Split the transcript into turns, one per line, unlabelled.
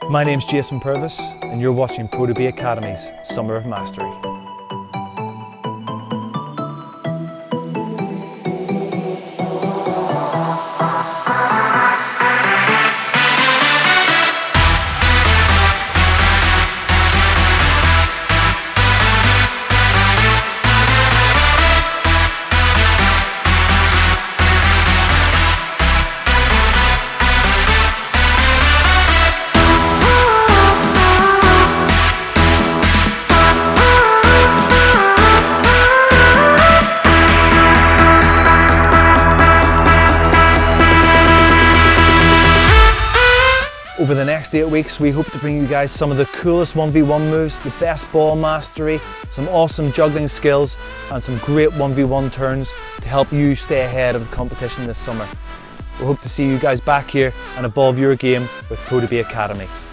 My name's Jason Purvis and you're watching Pro to Be Academy's Summer of Mastery. Over the next 8 weeks, we hope to bring you guys some of the coolest 1v1 moves, the best ball mastery, some awesome juggling skills, and some great 1v1 turns to help you stay ahead of the competition this summer. We hope to see you guys back here and evolve your game with Pro to Be Academy.